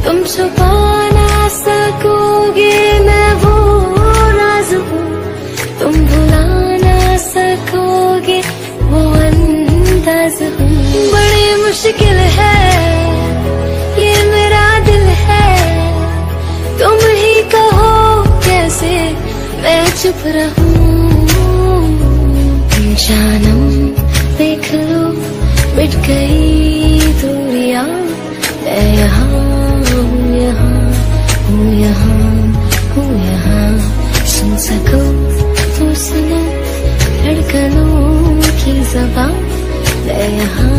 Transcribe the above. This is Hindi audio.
तुम छुपा ना सकोगे मैं वो राज हूँ, तुम भुला ना सकोगे वो अंदाज हूँ। बड़ी मुश्किल है ये मेरा दिल है, तुम ही कहो कैसे मैं चुप रहूं। जानम देख लो मिट गई दूरियां, मैं यहाँ हूँ, यहाँ हूँ, यहाँ हूँ, यहाँ सुन सको तो सुनो धड़कनों की ज़बान, मैं यहाँ